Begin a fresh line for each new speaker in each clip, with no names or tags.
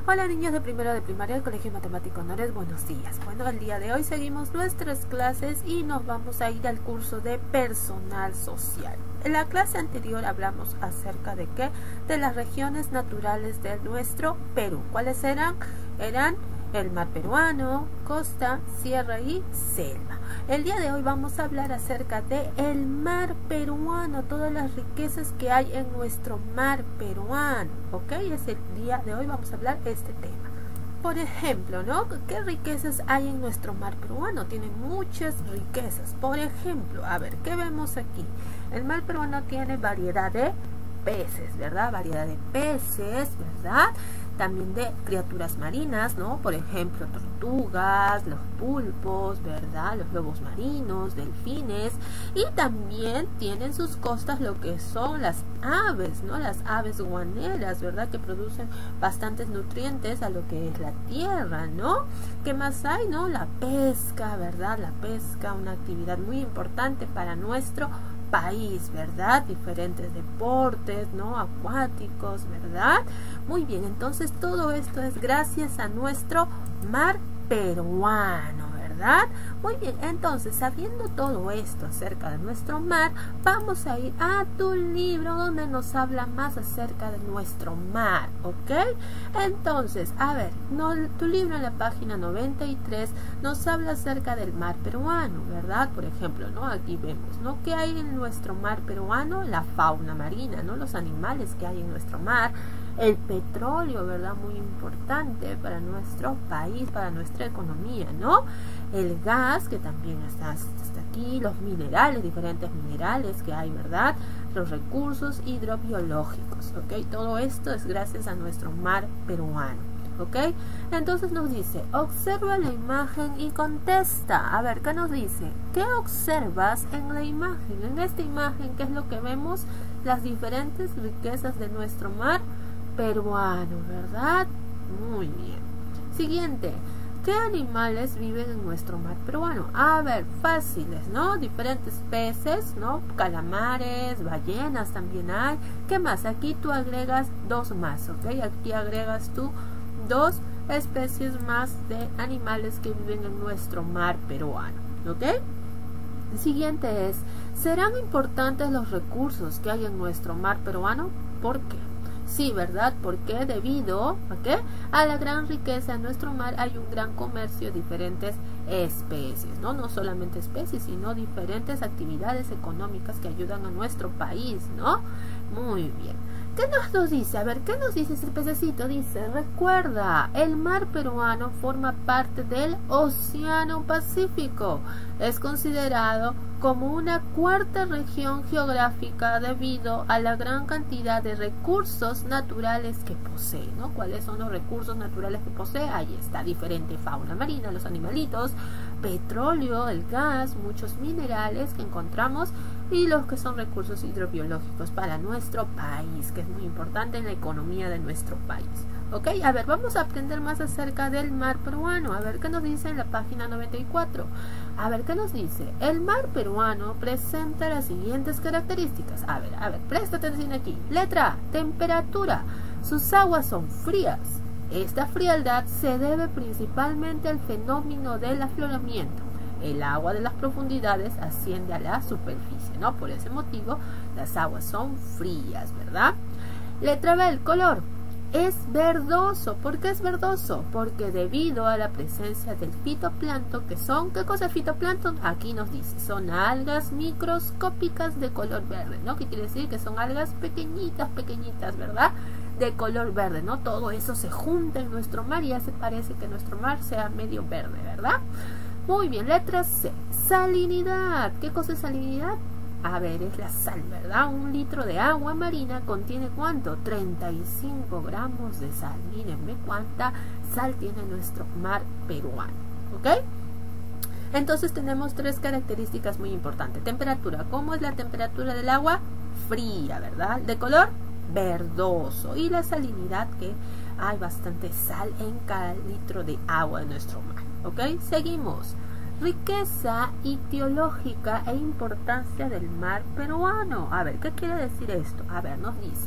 Hola niños de primero de primaria del Colegio Matemático Honores, buenos días. Bueno, el día de hoy seguimos nuestras clases y nos vamos a ir al curso de personal social. En la clase anterior hablamos acerca de qué, de las regiones naturales de nuestro Perú. ¿Cuáles eran? Eran el mar peruano, costa, sierra y selva. El día de hoy vamos a hablar acerca de el mar peruano, todas las riquezas que hay en nuestro mar peruano, ¿ok? Es el día de hoy vamos a hablar de este tema. Por ejemplo, ¿no? ¿Qué riquezas hay en nuestro mar peruano? Tiene muchas riquezas. Por ejemplo, a ver, ¿qué vemos aquí? El mar peruano tiene variedad de peces, ¿verdad? Variedad de peces, ¿verdad? También de criaturas marinas, ¿no? Por ejemplo, tortugas, los pulpos, ¿verdad? Los lobos marinos, delfines. Y también tienen sus costas lo que son las aves, ¿no? Las aves guaneras, ¿verdad? Que producen bastantes nutrientes a lo que es la tierra, ¿no? ¿Qué más hay, no? La pesca, ¿verdad? La pesca, una actividad muy importante para nuestro país, ¿verdad? Diferentes deportes, ¿no? Acuáticos, ¿verdad? Muy bien, entonces todo esto es gracias a nuestro mar peruano, ¿verdad? Muy bien, entonces sabiendo todo esto acerca de nuestro mar, vamos a ir a tu libro donde nos habla más acerca de nuestro mar, ¿ok? Entonces, a ver, tu libro en la página 93 nos habla acerca del mar peruano, ¿verdad? Por ejemplo, ¿no? Aquí vemos, ¿no? ¿Qué hay en nuestro mar peruano? La fauna marina, ¿no? Los animales que hay en nuestro mar. El petróleo, ¿verdad? Muy importante para nuestro país, para nuestra economía, ¿no? El gas, que también está aquí, los minerales, diferentes minerales que hay, ¿verdad? Los recursos hidrobiológicos, ¿ok? Todo esto es gracias a nuestro mar peruano, ¿ok? Entonces nos dice, observa la imagen y contesta. A ver, ¿qué nos dice? ¿Qué observas en la imagen? En esta imagen, ¿qué es lo que vemos? Las diferentes riquezas de nuestro mar peruano, ¿verdad? Muy bien. Siguiente, ¿qué animales viven en nuestro mar peruano? A ver, fáciles, ¿no? Diferentes peces, ¿no? Calamares, ballenas también hay. ¿Qué más? Aquí tú agregas dos más, ¿ok? Aquí agregas tú dos especies más de animales que viven en nuestro mar peruano, ¿ok? El siguiente es, ¿serán importantes los recursos que hay en nuestro mar peruano? ¿Por qué? Sí, ¿verdad? Porque debido a la gran riqueza en nuestro mar hay un gran comercio de diferentes especies, ¿no? No solamente especies, sino diferentes actividades económicas que ayudan a nuestro país, ¿no? Muy bien. ¿Qué nos dice? A ver, ¿qué nos dice ese pececito? Dice, recuerda, el mar peruano forma parte del Océano Pacífico. Es considerado como una cuarta región geográfica debido a la gran cantidad de recursos naturales que posee, ¿no? ¿Cuáles son los recursos naturales que posee? Ahí está, diferente fauna marina, los animalitos, petróleo, el gas, muchos minerales que encontramos y los que son recursos hidrobiológicos para nuestro país, que es muy importante en la economía de nuestro país. Ok, a ver, vamos a aprender más acerca del mar peruano. A ver qué nos dice en la página 94. A ver qué nos dice. El mar peruano presenta las siguientes características. A ver, presta atención aquí. Letra A, temperatura. Sus aguas son frías. Esta frialdad se debe principalmente al fenómeno del afloramiento. El agua de las profundidades asciende a la superficie, ¿no? Por ese motivo, las aguas son frías, ¿verdad? Letra B, el color. Es verdoso. ¿Por qué es verdoso? Porque debido a la presencia del fitoplancton, que son, ¿qué cosa es fitoplancton? Aquí nos dice, son algas microscópicas de color verde, ¿no? ¿Qué quiere decir? Que son algas pequeñitas, ¿verdad? De color verde, ¿no? Todo eso se junta en nuestro mar y hace parece que nuestro mar sea medio verde, ¿verdad? Muy bien, letra C, salinidad. ¿Qué cosa es salinidad? A ver, es la sal, ¿verdad? 1 litro de agua marina contiene ¿cuánto? 35 gramos de sal. Mírenme cuánta sal tiene nuestro mar peruano, ¿ok? Entonces tenemos tres características muy importantes. Temperatura, ¿cómo es la temperatura del agua? Fría, ¿verdad? De color verdoso. Y la salinidad, que hay bastante sal en cada litro de agua de nuestro mar, ¿ok? Seguimos. Riqueza ictiológica e importancia del mar peruano. A ver, ¿qué quiere decir esto? A ver, nos dice,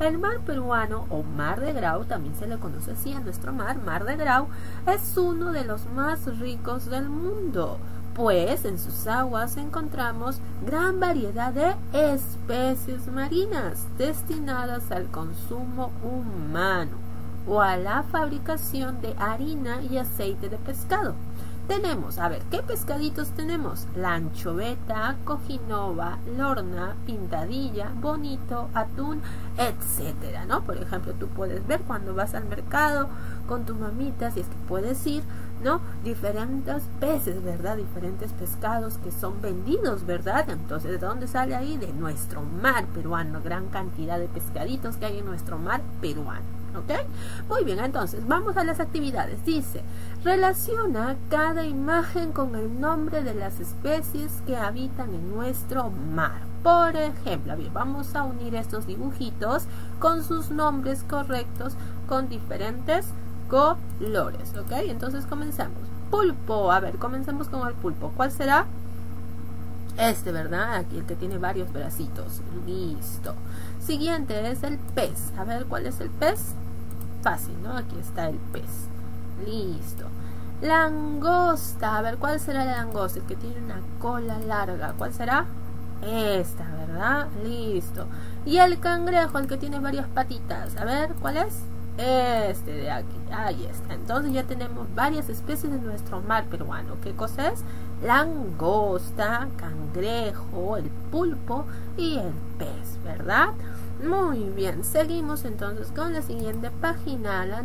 El mar peruano o mar de Grau, también se le conoce así a nuestro mar de Grau, es uno de los más ricos del mundo, pues en sus aguas encontramos gran variedad de especies marinas destinadas al consumo humano o a la fabricación de harina y aceite de pescado. Tenemos, a ver, ¿qué pescaditos tenemos? La anchoveta, cojinova, lorna, pintadilla, bonito, atún, etcétera, ¿no? Por ejemplo, tú puedes ver cuando vas al mercado con tu mamita, si es que puedes ir, ¿no? Diferentes peces, ¿verdad? Diferentes pescados que son vendidos, ¿verdad? Entonces, ¿de dónde sale ahí? De nuestro mar peruano, gran cantidad de pescaditos que hay en nuestro mar peruano. ¿Ok? Muy bien, entonces vamos a las actividades. Dice, relaciona cada imagen con el nombre de las especies que habitan en nuestro mar. Por ejemplo, a ver, vamos a unir estos dibujitos con sus nombres correctos con diferentes colores. ¿Ok? Entonces comenzamos. Pulpo, a ver, comencemos con el pulpo. ¿Cuál será? Este, ¿verdad? Aquí el que tiene varios bracitos. Listo. Siguiente es el pez. A ver, ¿cuál es el pez? Fácil, ¿no? Aquí está el pez. Listo. Langosta. A ver, ¿cuál será la langosta? El que tiene una cola larga. ¿Cuál será? Esta, ¿verdad? Listo. Y el cangrejo, el que tiene varias patitas. A ver, ¿cuál es? Este de aquí. Ahí está. Entonces ya tenemos varias especies de nuestro mar peruano. ¿Qué cosa es? Langosta, cangrejo, el pulpo y el pez, ¿verdad? Muy bien, seguimos entonces con la siguiente página, la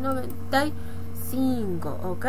95, ¿ok?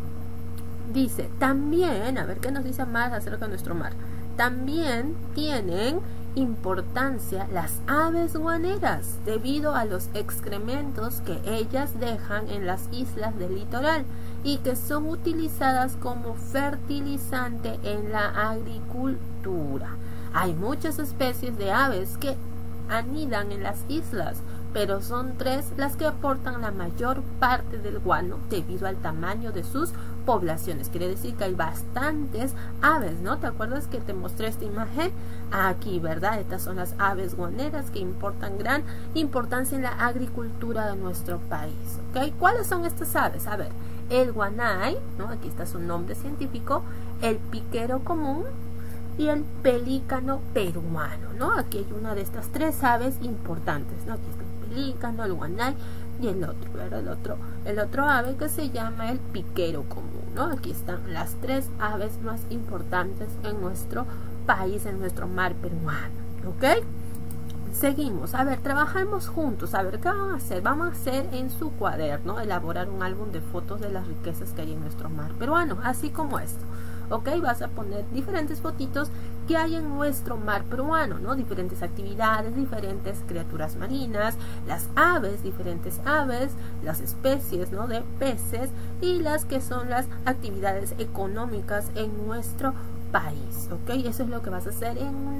Dice, también, a ver qué nos dice más acerca de nuestro mar. También tienen importancia las aves guaneras debido a los excrementos que ellas dejan en las islas del litoral y que son utilizadas como fertilizante en la agricultura. Hay muchas especies de aves que anidan en las islas, pero son 3 las que aportan la mayor parte del guano debido al tamaño de sus poblaciones. Quiere decir que hay bastantes aves, ¿no? ¿Te acuerdas que te mostré esta imagen? Aquí, ¿verdad? Estas son las aves guaneras que importan gran importancia en la agricultura de nuestro país, ¿ok? ¿Cuáles son estas aves? A ver, el guanay, ¿no? Aquí está su nombre científico, el piquero común y el pelícano peruano, ¿no? Aquí hay una de estas 3 aves importantes, ¿no? Aquí está el pelícano, el guanay y el otro, ¿verdad? El otro ave que se llama el piquero común, ¿no? Aquí están las 3 aves más importantes en nuestro país, en nuestro mar peruano, ¿ok? Seguimos, a ver, trabajamos juntos, a ver, ¿qué van a hacer? Vamos a hacer en su cuaderno, elaborar un álbum de fotos de las riquezas que hay en nuestro mar peruano, así como esto. ¿Ok? Vas a poner diferentes fotitos que hay en nuestro mar peruano, ¿no? Diferentes actividades, diferentes criaturas marinas, las aves, diferentes aves, las especies, ¿no? De peces y las que son las actividades económicas en nuestro país, ¿ok? Eso es lo que vas a hacer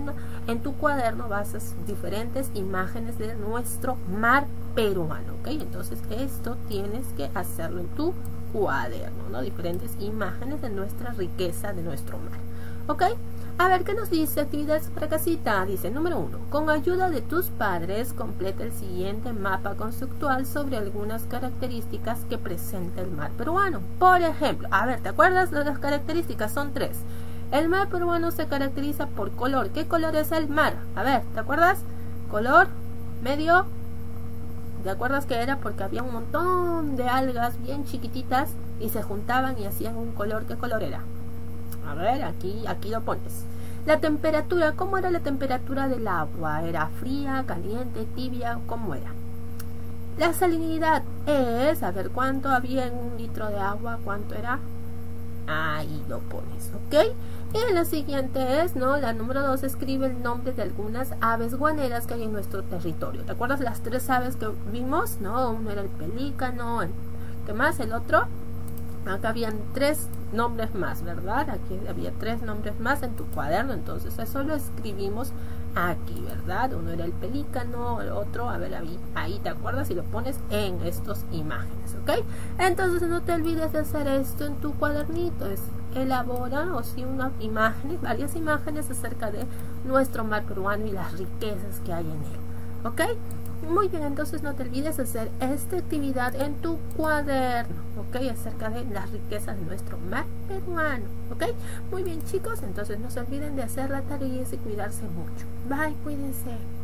en tu cuaderno, vas a hacer diferentes imágenes de nuestro mar peruano, ¿ok? Entonces esto tienes que hacerlo en tu cuaderno, ¿no? Diferentes imágenes de nuestra riqueza, de nuestro mar, ¿ok? A ver, ¿qué nos dice? Actividades para casita. Dice, número 1. Con ayuda de tus padres, completa el siguiente mapa conceptual sobre algunas características que presenta el mar peruano. Por ejemplo, a ver, ¿te acuerdas de las características? Son 3. El mar peruano se caracteriza por color. ¿Qué color es el mar? A ver, ¿te acuerdas? Color, medio. ¿Te acuerdas que era? Porque había un montón de algas bien chiquititas y se juntaban y hacían un color. ¿Qué color era? A ver, aquí lo pones. La temperatura, ¿cómo era la temperatura del agua? ¿Era fría, caliente, tibia? ¿Cómo era? La salinidad es, a ver, ¿cuánto había en 1 litro de agua? ¿Cuánto era? Ahí lo pones, ¿ok? Y la siguiente es, ¿no? La número 2, escribe el nombre de algunas aves guaneras que hay en nuestro territorio. ¿Te acuerdas las 3 aves que vimos? ¿No? Uno era el pelícano, ¿qué más? El otro. Acá habían 3 nombres más, ¿verdad? Aquí había 3 nombres más en tu cuaderno, entonces eso lo escribimos aquí, ¿verdad? Uno era el pelícano, el otro, a ver, ahí te acuerdas y lo pones en estas imágenes, ¿ok? Entonces no te olvides de hacer esto en tu cuadernito, elabora o sí varias imágenes acerca de nuestro mar peruano y las riquezas que hay en él, ¿ok? Muy bien, entonces no te olvides hacer esta actividad en tu cuaderno, ¿ok? Acerca de las riquezas de nuestro mar peruano, ¿ok? Muy bien, chicos, entonces no se olviden de hacer la tarea y cuidarse mucho. Bye, cuídense.